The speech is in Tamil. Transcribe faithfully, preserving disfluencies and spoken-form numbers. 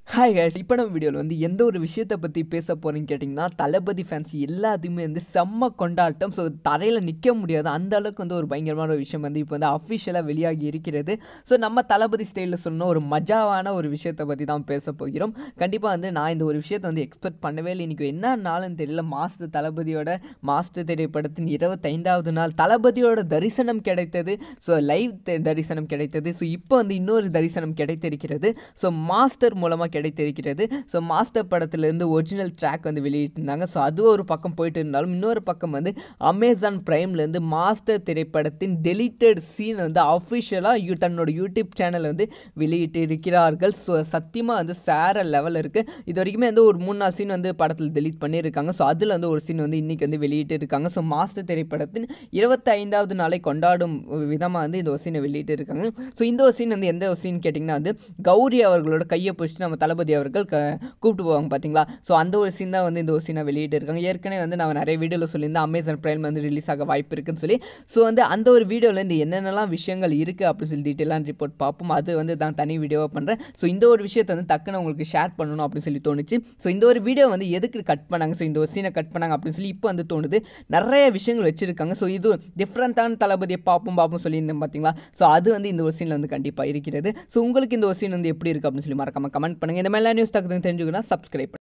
ஹாய் கைஸ், இப்போ நம்ம வீடியோவில் வந்து எந்த ஒரு விஷயத்தை பற்றி பேச போகிறீங்கன்னு கேட்டிங்கன்னா, தளபதி ஃபேன்ஸ் எல்லாத்தையுமே வந்து செம்ம கொண்டாட்டம். ஸோ தரையில் நிற்க முடியாது, அந்த அளவுக்கு வந்து ஒரு பயங்கரமான ஒரு விஷயம் வந்து இப்போ வந்து அஃபிஷியலாக வெளியாகி இருக்கிறது. ஸோ நம்ம தளபதி ஸ்டைலில் சொன்ன ஒரு மஜாவான ஒரு விஷயத்தை பற்றி தான் பேச போகிறோம். கண்டிப்பாக வந்து நான் இந்த ஒரு விஷயத்தை வந்து எக்ஸ்பெக்ட் பண்ணவே இல்லை. இன்றைக்கி என்ன நாளுன்னு தெரியல, மாஸ்டர் தளபதியோட மாஸ்டர் திரைப்படத்தின் இருபத்தைந்தாவது நாள் தளபதியோட தரிசனம் கிடைத்தது. ஸோ லைவ் தரிசனம் கிடைத்தது. ஸோ இப்போ வந்து இன்னொரு தரிசனம் கிடைத்திருக்கிறது. ஸோ மாஸ்டர் மூலமாக கிடைத்திருக்கிறது. ஸோ மாஸ்டர் படத்திலிருந்து ஒரிஜினல் ட்ராக் வந்து வெளியிட்டிருந்தாங்க. ஸோ அது ஒரு பக்கம் போயிட்டு இருந்தாலும் இன்னொரு பக்கம் வந்து அமேசான் பிரைம்லேருந்து மாஸ்டர் திரைப்படத்தின் டெலிட்டட் சீன் வந்து அஃபிஷியலாக யூ தன்னோட யூடியூப் சேனல் வந்து வெளியிட்டு இருக்கிறார்கள். ஸோ சத்தியமாக வந்து சேர லெவல் இருக்குது. இது வரைக்குமே வந்து ஒரு மூணு நாலு சீன் வந்து படத்தில் டெலிட் பண்ணியிருக்காங்க. ஸோ அதில் வந்து ஒரு சீன் வந்து இன்றைக்கி வந்து வெளியிட்டு இருக்காங்க. ஸோ மாஸ்டர் திரைப்படத்தின் இருபத்தி ஐந்தாவது நாளை கொண்டாடும் விதமாக வந்து இந்த ஒரு சீனை வெளியிட்டு இருக்காங்க. ஸோ இந்த ஒரு சீன் வந்து எந்த ஒரு சீன் கேட்டிங்கன்னா வந்து கௌரி அவர்களோட கையை பிடிச்சி நம்ம தளபதி அவர்கள் க கூப்பிட்டு போவாங்க பார்த்தீங்களா. ஸோ அந்த ஒரு சீன் தான் வந்து இந்த ஒரு சீனை வெளியிட்டு இருக்காங்க. ஏற்கனவே வந்து நான் நிறைய வீடியோவில் சொல்லியிருந்தேன் அமேசான் பிரைம் வந்து ரிலீஸ் ஆக வாய்ப்பு இருக்குன்னு சொல்லி. ஸோ வந்து அந்த ஒரு வீடியோவில் இந்த என்னென்னலாம் விஷயங்கள் இருக்குது அப்படின்னு சொல்லி டீட்டெயிலாக ரிப்போர்ட் பார்ப்போம். அது வந்து நான் தனி வீடியோவாக பண்ணுறேன். ஸோ இந்த ஒரு விஷயத்தை வந்து டக்குன்னு உங்களுக்கு ஷேர் பண்ணணும் அப்படின்னு சொல்லி தோணுச்சு. ஸோ இந்த ஒரு வீடியோ வந்து எதுக்கு கட் பண்ணாங்க, ஸோ இந்த ஒரு சீனை கட் பண்ணாங்க அப்படின்னு சொல்லி இப்போ வந்து தோணுது. நிறைய விஷயங்கள் வச்சுருக்காங்க. ஸோ இது டிஃப்ரெண்ட்டான தளபதியை பார்ப்போம் பார்ப்போம் சொல்லியிருந்தேன் பார்த்தீங்களா. ஸோ அது வந்து இந்த ஒரு சீனில் வந்து கண்டிப்பாக இருக்கிறது. ஸோ உங்களுக்கு இந்த ஒரு சீன் வந்து எப்படி இருக்குது அப்படின்னு சொல்லி மறக்காம கமெண்ட் பண்ணுங்கள். இந்த மாதிரிலாம் நியூஸ் தகுந்த தெரிஞ்சுக்கணும் சப்ஸ்கிரைப்